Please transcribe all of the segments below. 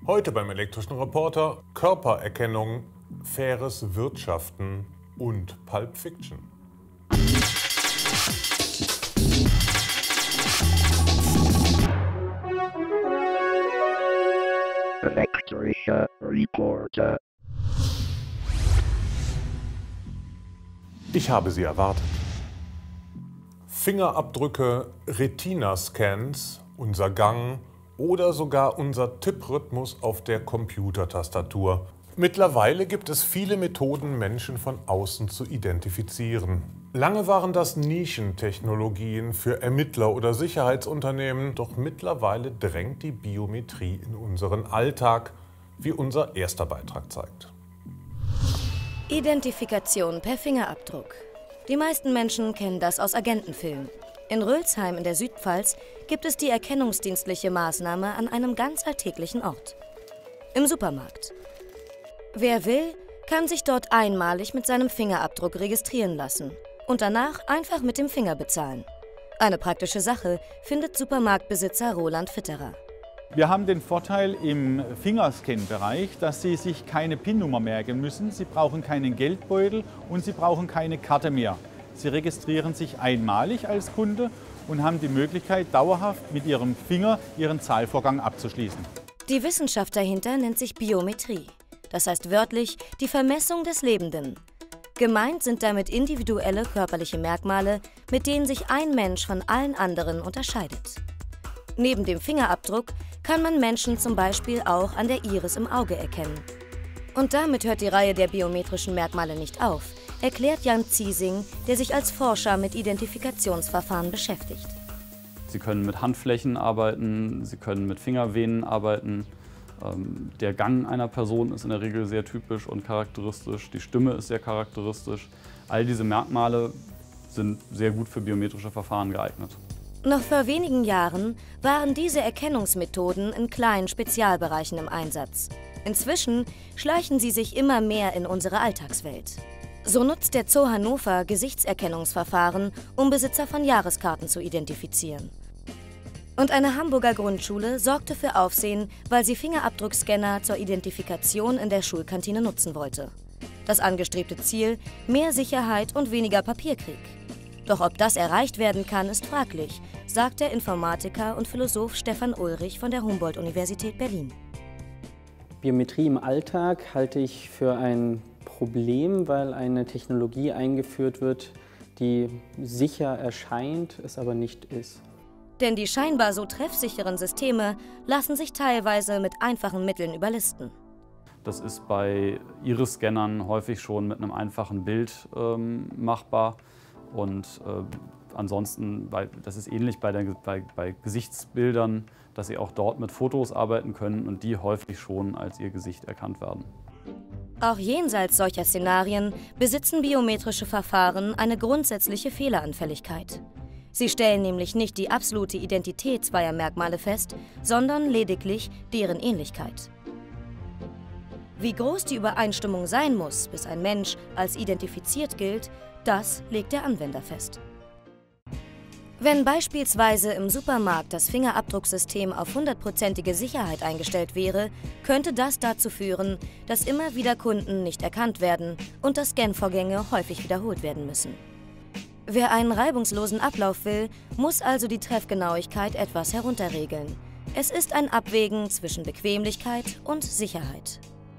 Heute beim Elektrischen Reporter Körpererkennung, faires Wirtschaften und Pulp Fiction. Elektrischer Reporter. Ich habe sie erwartet. Fingerabdrücke, Retina-Scans, unser Gang oder sogar unser Tipprhythmus auf der Computertastatur. Mittlerweile gibt es viele Methoden, Menschen von außen zu identifizieren. Lange waren das Nischentechnologien für Ermittler oder Sicherheitsunternehmen, doch mittlerweile drängt die Biometrie in unseren Alltag, wie unser erster Beitrag zeigt. Identifikation per Fingerabdruck. Die meisten Menschen kennen das aus Agentenfilmen. In Rölsheim in der Südpfalz gibt es die erkennungsdienstliche Maßnahme an einem ganz alltäglichen Ort. Im Supermarkt. Wer will, kann sich dort einmalig mit seinem Fingerabdruck registrieren lassen und danach einfach mit dem Finger bezahlen. Eine praktische Sache, findet Supermarktbesitzer Roland Fitterer. Wir haben den Vorteil im Fingerscan-Bereich, dass Sie sich keine PIN-Nummer merken müssen. Sie brauchen keinen Geldbeutel und Sie brauchen keine Karte mehr. Sie registrieren sich einmalig als Kunde und haben die Möglichkeit, dauerhaft mit Ihrem Finger Ihren Zahlvorgang abzuschließen. Die Wissenschaft dahinter nennt sich Biometrie. Das heißt wörtlich die Vermessung des Lebenden. Gemeint sind damit individuelle körperliche Merkmale, mit denen sich ein Mensch von allen anderen unterscheidet. Neben dem Fingerabdruck kann man Menschen zum Beispiel auch an der Iris im Auge erkennen. Und damit hört die Reihe der biometrischen Merkmale nicht auf, erklärt Jan Ziesing, der sich als Forscher mit Identifikationsverfahren beschäftigt. Sie können mit Handflächen arbeiten, Sie können mit Fingervenen arbeiten. Der Gang einer Person ist in der Regel sehr typisch und charakteristisch, die Stimme ist sehr charakteristisch. All diese Merkmale sind sehr gut für biometrische Verfahren geeignet. Noch vor wenigen Jahren waren diese Erkennungsmethoden in kleinen Spezialbereichen im Einsatz. Inzwischen schleichen sie sich immer mehr in unsere Alltagswelt. So nutzt der Zoo Hannover Gesichtserkennungsverfahren, um Besitzer von Jahreskarten zu identifizieren. Und eine Hamburger Grundschule sorgte für Aufsehen, weil sie Fingerabdruckscanner zur Identifikation in der Schulkantine nutzen wollte. Das angestrebte Ziel: mehr Sicherheit und weniger Papierkrieg. Doch ob das erreicht werden kann, ist fraglich, sagt der Informatiker und Philosoph Stefan Ulrich von der Humboldt-Universität Berlin. Biometrie im Alltag halte ich für ein Problem, weil eine Technologie eingeführt wird, die sicher erscheint, es aber nicht ist. Denn die scheinbar so treffsicheren Systeme lassen sich teilweise mit einfachen Mitteln überlisten. Das ist bei Iris-Scannern häufig schon mit einem einfachen Bild machbar. Und ansonsten, das ist ähnlich bei Gesichtsbildern, dass Sie auch dort mit Fotos arbeiten können und die häufig schon als Ihr Gesicht erkannt werden. Auch jenseits solcher Szenarien besitzen biometrische Verfahren eine grundsätzliche Fehleranfälligkeit. Sie stellen nämlich nicht die absolute Identität zweier Merkmale fest, sondern lediglich deren Ähnlichkeit. Wie groß die Übereinstimmung sein muss, bis ein Mensch als identifiziert gilt, das legt der Anwender fest. Wenn beispielsweise im Supermarkt das Fingerabdrucksystem auf 100%ige Sicherheit eingestellt wäre, könnte das dazu führen, dass immer wieder Kunden nicht erkannt werden und dass Scanvorgänge häufig wiederholt werden müssen. Wer einen reibungslosen Ablauf will, muss also die Treffgenauigkeit etwas herunterregeln. Es ist ein Abwägen zwischen Bequemlichkeit und Sicherheit.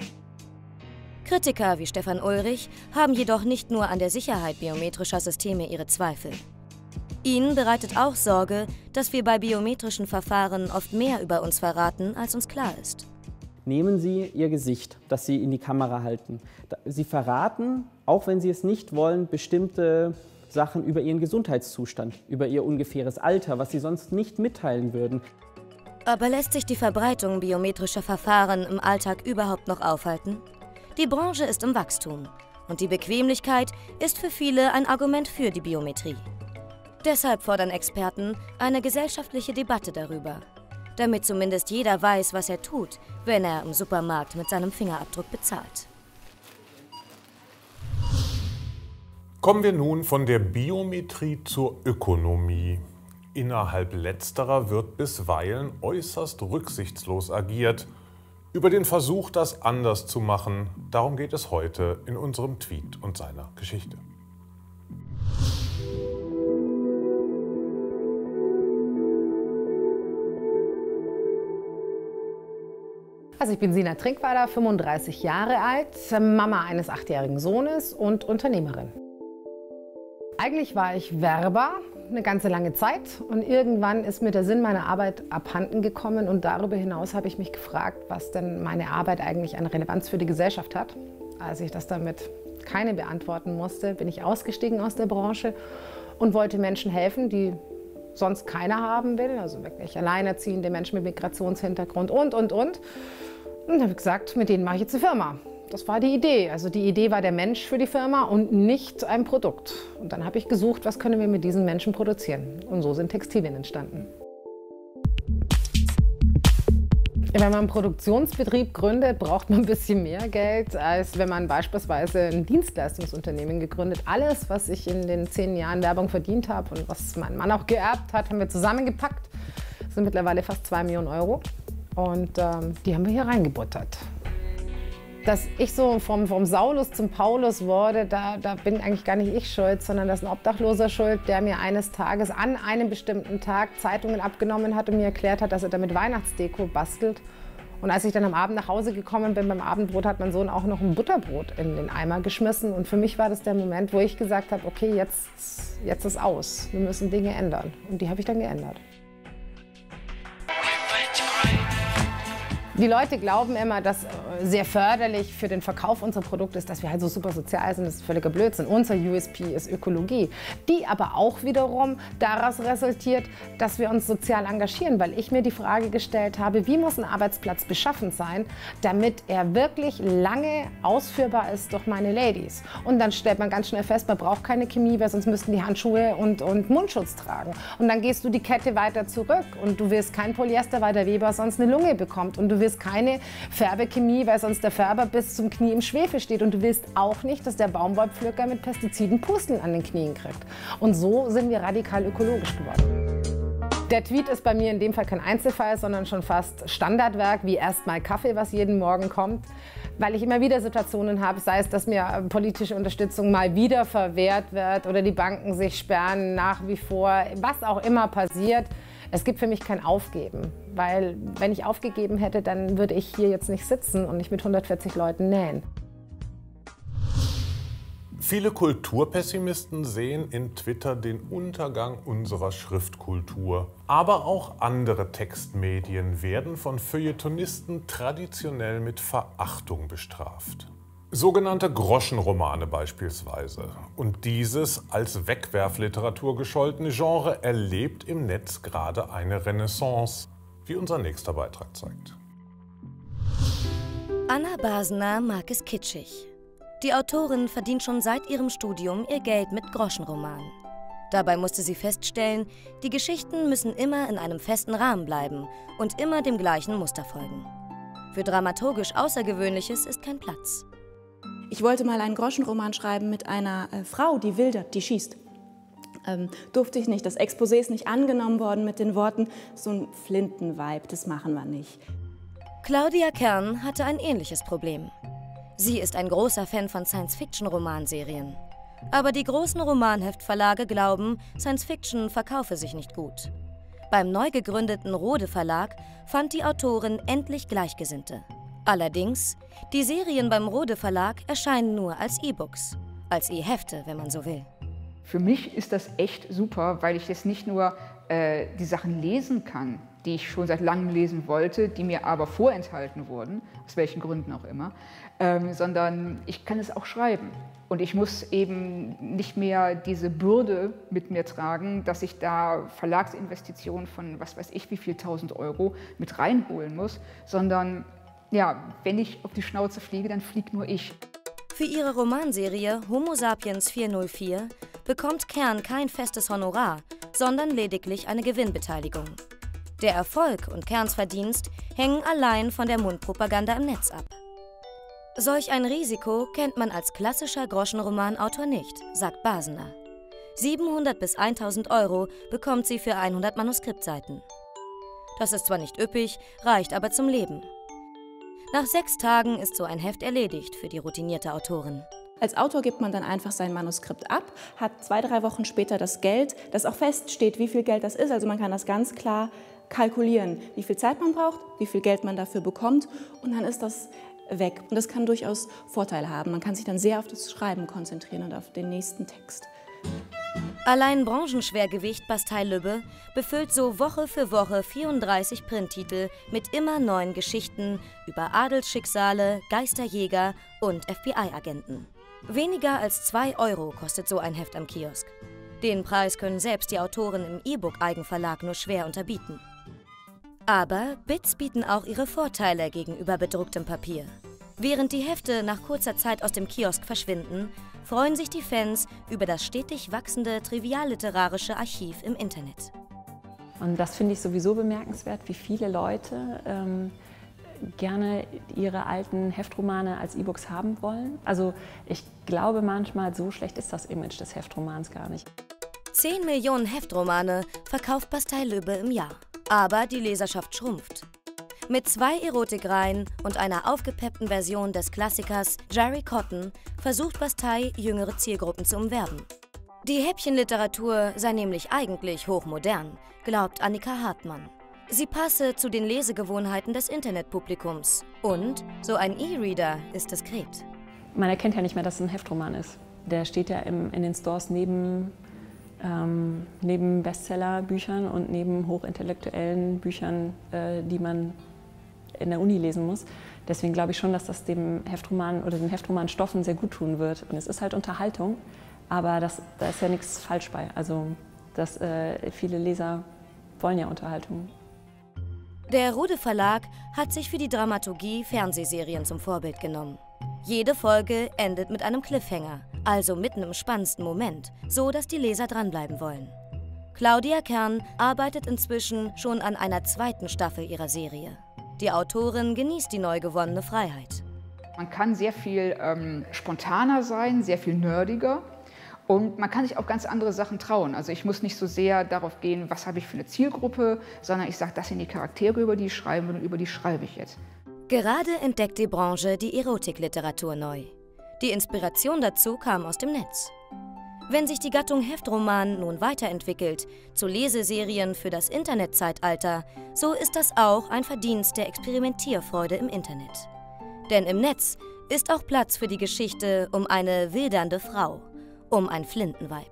Kritiker wie Stefan Ulrich haben jedoch nicht nur an der Sicherheit biometrischer Systeme ihre Zweifel. Ihnen bereitet auch Sorge, dass wir bei biometrischen Verfahren oft mehr über uns verraten, als uns klar ist. Nehmen Sie Ihr Gesicht, das Sie in die Kamera halten. Sie verraten, auch wenn Sie es nicht wollen, bestimmte Sachen über Ihren Gesundheitszustand, über Ihr ungefähres Alter, was Sie sonst nicht mitteilen würden. Aber lässt sich die Verbreitung biometrischer Verfahren im Alltag überhaupt noch aufhalten? Die Branche ist im Wachstum und die Bequemlichkeit ist für viele ein Argument für die Biometrie. Deshalb fordern Experten eine gesellschaftliche Debatte darüber, damit zumindest jeder weiß, was er tut, wenn er im Supermarkt mit seinem Fingerabdruck bezahlt. Kommen wir nun von der Biometrie zur Ökonomie. Innerhalb letzterer wird bisweilen äußerst rücksichtslos agiert. Über den Versuch, das anders zu machen, darum geht es heute in unserem Tweet und seiner Geschichte. Also ich bin Sina Trinkweiler, 35 Jahre alt, Mama eines 8-jährigen Sohnes und Unternehmerin. Eigentlich war ich Werber eine ganze lange Zeit und irgendwann ist mir der Sinn meiner Arbeit abhanden gekommen und darüber hinaus habe ich mich gefragt, was denn meine Arbeit eigentlich an Relevanz für die Gesellschaft hat. Als ich das damit keine beantworten musste, bin ich ausgestiegen aus der Branche und wollte Menschen helfen, die sonst keiner haben will, also wirklich alleinerziehende Menschen mit Migrationshintergrund und. Und dann habe ich gesagt, mit denen mache ich jetzt eine Firma. Das war die Idee. Also die Idee war der Mensch für die Firma und nicht ein Produkt. Und dann habe ich gesucht, was können wir mit diesen Menschen produzieren. Und so sind Textilien entstanden. Wenn man einen Produktionsbetrieb gründet, braucht man ein bisschen mehr Geld, als wenn man beispielsweise ein Dienstleistungsunternehmen gegründet. Alles, was ich in den 10 Jahren Werbung verdient habe und was mein Mann auch geerbt hat, haben wir zusammengepackt. Das sind mittlerweile fast 2 Millionen Euro. Und die haben wir hier reingebuttert. Dass ich so vom Saulus zum Paulus wurde, da bin eigentlich gar nicht ich schuld, sondern das ist ein Obdachloser schuld, der mir eines Tages an einem bestimmten Tag Zeitungen abgenommen hat und mir erklärt hat, dass er damit Weihnachtsdeko bastelt. Und als ich dann am Abend nach Hause gekommen bin, beim Abendbrot hat mein Sohn auch noch ein Butterbrot in den Eimer geschmissen. Und für mich war das der Moment, wo ich gesagt habe, okay, jetzt ist aus, wir müssen Dinge ändern. Und die habe ich dann geändert. Die Leute glauben immer, dass sehr förderlich für den Verkauf unserer Produkte ist, dass wir halt so super sozial sind. Das ist völliger Blödsinn. Unser USP ist Ökologie, die aber auch wiederum daraus resultiert, dass wir uns sozial engagieren, weil ich mir die Frage gestellt habe, wie muss ein Arbeitsplatz beschaffen sein, damit er wirklich lange ausführbar ist durch meine Ladies. Und dann stellt man ganz schnell fest, man braucht keine Chemie, weil sonst müssten die Handschuhe und Mundschutz tragen. Und dann gehst du die Kette weiter zurück und du willst kein Polyester, weil der Weber sonst eine Lunge bekommt. Und du willst keine Färbechemie, weil sonst der Färber bis zum Knie im Schwefel steht. Und du willst auch nicht, dass der Baumwollpflücker mit Pestiziden Pusteln an den Knien kriegt. Und so sind wir radikal ökologisch geworden. Der Tweet ist bei mir in dem Fall kein Einzelfall, sondern schon fast Standardwerk, wie erstmal Kaffee, was jeden Morgen kommt. Weil ich immer wieder Situationen habe, sei es, dass mir politische Unterstützung mal wieder verwehrt wird oder die Banken sich sperren nach wie vor, was auch immer passiert. Es gibt für mich kein Aufgeben, weil wenn ich aufgegeben hätte, dann würde ich hier jetzt nicht sitzen und nicht mit 140 Leuten nähen. Viele Kulturpessimisten sehen in Twitter den Untergang unserer Schriftkultur. Aber auch andere Textmedien werden von Feuilletonisten traditionell mit Verachtung bestraft. Sogenannte Groschenromane beispielsweise. Und dieses als Wegwerfliteratur gescholtene Genre erlebt im Netz gerade eine Renaissance, wie unser nächster Beitrag zeigt. Anna Basner mag es kitschig. Die Autorin verdient schon seit ihrem Studium ihr Geld mit Groschenromanen. Dabei musste sie feststellen, die Geschichten müssen immer in einem festen Rahmen bleiben und immer dem gleichen Muster folgen. Für dramaturgisch Außergewöhnliches ist kein Platz. Ich wollte mal einen Groschenroman schreiben mit einer Frau, die wildert, die schießt. Durfte ich nicht. Das Exposé ist nicht angenommen worden mit den Worten, so ein Flinten-Vibe, das machen wir nicht. Claudia Kern hatte ein ähnliches Problem. Sie ist ein großer Fan von Science-Fiction-Romanserien. Aber die großen Romanheftverlage glauben, Science-Fiction verkaufe sich nicht gut. Beim neu gegründeten Rode Verlag fand die Autorin endlich Gleichgesinnte. Allerdings, die Serien beim Rode Verlag erscheinen nur als E-Books, als E-Hefte, wenn man so will. Für mich ist das echt super, weil ich jetzt nicht nur die Sachen lesen kann, die ich schon seit langem lesen wollte, die mir aber vorenthalten wurden, aus welchen Gründen auch immer, sondern ich kann es auch schreiben. Und ich muss eben nicht mehr diese Bürde mit mir tragen, dass ich da Verlagsinvestitionen von was weiß ich wie viel 1000 Euro mit reinholen muss, sondern ja, wenn ich auf die Schnauze fliege, dann fliegt nur ich. Für ihre Romanserie Homo Sapiens 404 bekommt Kern kein festes Honorar, sondern lediglich eine Gewinnbeteiligung. Der Erfolg und Kerns Verdienst hängen allein von der Mundpropaganda im Netz ab. Solch ein Risiko kennt man als klassischer Groschenromanautor nicht, sagt Basner. 700 bis 1000 Euro bekommt sie für 100 Manuskriptseiten. Das ist zwar nicht üppig, reicht aber zum Leben. Nach 6 Tagen ist so ein Heft erledigt für die routinierte Autorin. Als Autor gibt man dann einfach sein Manuskript ab, hat 2, 3 Wochen später das Geld, das auch feststeht, wie viel Geld das ist. Also man kann das ganz klar kalkulieren, wie viel Zeit man braucht, wie viel Geld man dafür bekommt und dann ist das weg. Und das kann durchaus Vorteile haben. Man kann sich dann sehr auf das Schreiben konzentrieren und auf den nächsten Text. Allein Branchenschwergewicht Bastei-Lübbe befüllt so Woche für Woche 34 Printtitel mit immer neuen Geschichten über Adelsschicksale, Geisterjäger und FBI-Agenten. Weniger als 2 € kostet so ein Heft am Kiosk. Den Preis können selbst die Autoren im E-Book-Eigenverlag nur schwer unterbieten. Aber Bits bieten auch ihre Vorteile gegenüber bedrucktem Papier. Während die Hefte nach kurzer Zeit aus dem Kiosk verschwinden, freuen sich die Fans über das stetig wachsende trivialliterarische Archiv im Internet. Und das finde ich sowieso bemerkenswert, wie viele Leute gerne ihre alten Heftromane als E-Books haben wollen. Also ich glaube manchmal, so schlecht ist das Image des Heftromans gar nicht. 10 Millionen Heftromane verkauft Bastei-Lübbe im Jahr. Aber die Leserschaft schrumpft. Mit 2 Erotikreihen und einer aufgepeppten Version des Klassikers Jerry Cotton versucht Bastei, jüngere Zielgruppen zu umwerben. Die Häppchenliteratur sei nämlich eigentlich hochmodern, glaubt Annika Hartmann. Sie passe zu den Lesegewohnheiten des Internetpublikums und so ein E-Reader ist diskret. Man erkennt ja nicht mehr, dass es ein Heftroman ist. Der steht ja in den Stores neben Bestsellerbüchern und neben hochintellektuellen Büchern, die man in der Uni lesen muss. Deswegen glaube ich schon, dass das dem Heftroman oder den Heftromanstoffen sehr gut tun wird. Und es ist halt Unterhaltung, aber da ist ja nichts falsch bei. Also viele Leser wollen ja Unterhaltung. Der Rude Verlag hat sich für die Dramaturgie Fernsehserien zum Vorbild genommen. Jede Folge endet mit einem Cliffhanger, also mitten im spannendsten Moment, so dass die Leser dranbleiben wollen. Claudia Kern arbeitet inzwischen schon an einer 2. Staffel ihrer Serie. Die Autorin genießt die neu gewonnene Freiheit. Man kann sehr viel spontaner sein, sehr viel nerdiger. Und man kann sich auch ganz andere Sachen trauen. Also ich muss nicht so sehr darauf gehen, was habe ich für eine Zielgruppe, sondern ich sage, das sind die Charaktere, über die ich schreibe und über die schreibe ich jetzt. Gerade entdeckt die Branche die Erotikliteratur neu. Die Inspiration dazu kam aus dem Netz. Wenn sich die Gattung Heftroman nun weiterentwickelt zu Leseserien für das Internetzeitalter, so ist das auch ein Verdienst der Experimentierfreude im Internet. Denn im Netz ist auch Platz für die Geschichte um eine wildernde Frau, um ein Flintenweib.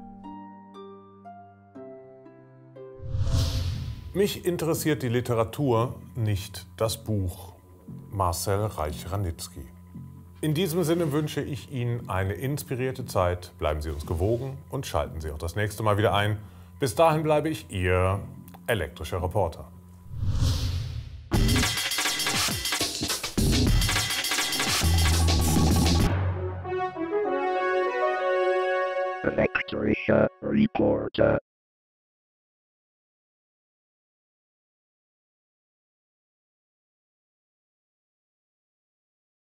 Mich interessiert die Literatur, nicht das Buch. Marcel Reich-Ranitzky. In diesem Sinne wünsche ich Ihnen eine inspirierte Zeit. Bleiben Sie uns gewogen und schalten Sie auch das nächste Mal wieder ein. Bis dahin bleibe ich Ihr elektrischer Reporter. Elektrischer Reporter.